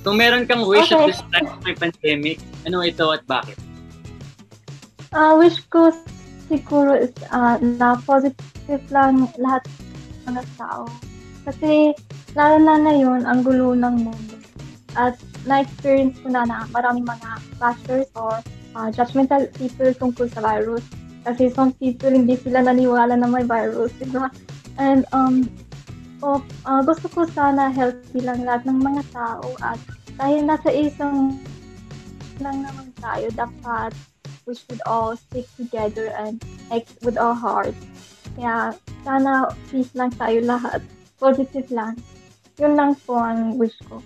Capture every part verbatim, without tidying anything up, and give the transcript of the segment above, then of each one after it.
Kung meron kang wish Okay. at this time of may pandemic, ano ito at bakit? Ah, wish ko siguro is ah, na positive lang lahat ng mga tao. Kasi lalo na ngayon, ang gulo ng mundo. At na-experience ko na na maraming mga bashers or ah, judgmental people tungkol sa virus. Kasi some people hindi sila naniwala na may virus, di ba? And um, oh, ah, gusto ko sana healthy lang lahat ng mga tao at dahil nasa isang lang naman tayo, dapat we should all stick together and act with our hearts. Kaya sana peace lang tayo lahat. Positive lang. Yun lang po ang wish ko.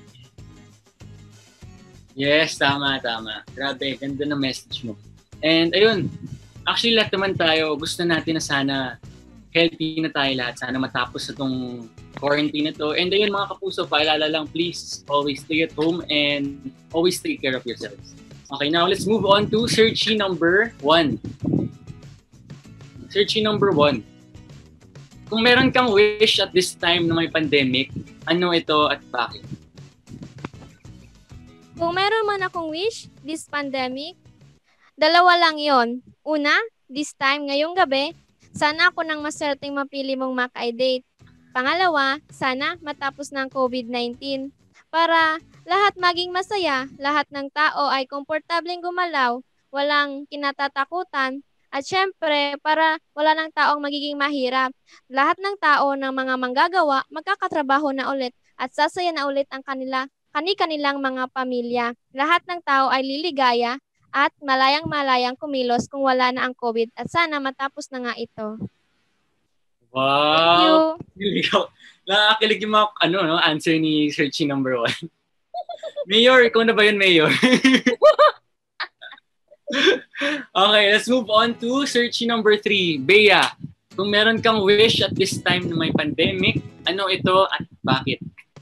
Yes, tama, tama. Grabe, ganda ng message mo. And ayun, actually lahat naman tayo, gusto natin na sana healthy na tayo lahat. Sana matapos itong quarantine na to. And ayun mga kapuso, paalala lang, please always stay at home and always take care of yourselves. Okay, now let's move on to searchy number one. Searchy number one. Kung meron kang wish at this time na may pandemic, ano ito at bakit? Kung meron man akong wish, this pandemic, dalawa lang yon. Una, this time, ngayong gabi, sana ako nang maswerteng mapili mong Mac-I date. Pangalawa, sana matapos ng COVID nineteen. Para lahat maging masaya, lahat ng tao ay komportableng gumalaw, walang kinatatakutan, at syempre, para wala ng taong magiging mahirap. Lahat ng tao ng mga manggagawa, magkakatrabaho na ulit at sasaya na ulit ang kanila kani-kanilang mga pamilya. Lahat ng tao ay liligaya at malayang-malayang kumilos kung wala na ang COVID at sana matapos na nga ito. Wow! Thank you. Ikaw, nakakakilig yung mga ano, no, answer ni searchy number one. Mayor, ikaw na ba yun, Mayor? Okay, let's move on to searchy number three. Bea, kung meron kang wish at this time na may pandemic, ano ito at bakit?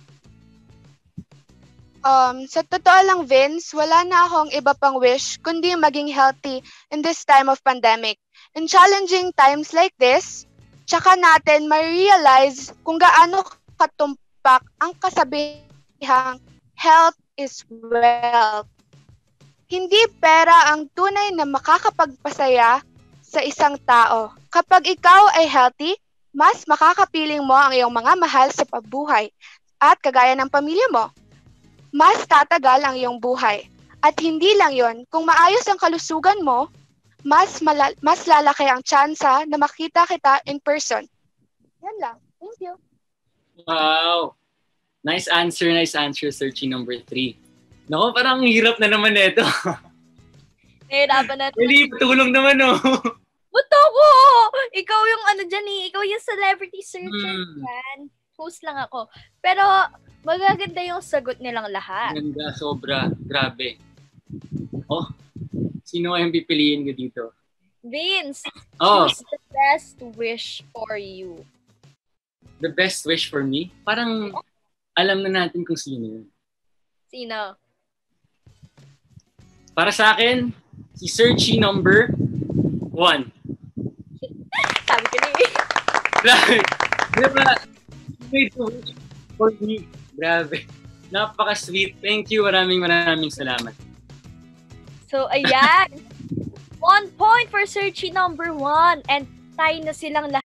Um, sa totoo lang, Vince, wala na akong iba pang wish kundi maging healthy in this time of pandemic. In challenging times like this, tsaka natin ma-realize kung gaano katumpak ang kasabihang health is wealth. Hindi pera ang tunay na makakapagpasaya sa isang tao. Kapag ikaw ay healthy, mas makakapiling mo ang iyong mga mahal sa pabuhay at kagaya ng pamilya mo. Mas tatagal ang iyong buhay. At hindi lang yon, kung maayos ang kalusugan mo, mas mala- mas lalaki ang tsansa na makita kita in person. Yan lang. Thank you. Wow! Nice answer, nice answer, searchy number three. Naku, parang ang hirap na naman ito. Nahirapan natin. Really, patulong naman, oh. Buto ko! Ikaw yung ano dyan eh. Ikaw yung celebrity searcher Hmm. yan. Host lang ako. Pero magaganda yung sagot nilang lahat. Ganda, sobra. Grabe. Oh, sino ang pipiliin ko dito? Vince, Oh, choose the best wish for you. the best wish for me? Parang alam na natin kung sino yun. Sino? Para sa akin, si searchy number one. Sabi ko na eh. Grabe. Diba? Made a wish for me. Grabe. Napaka-sweet. Thank you. Maraming maraming salamat. So, ayan. One point for searchy number one. And tayo na silang lahat.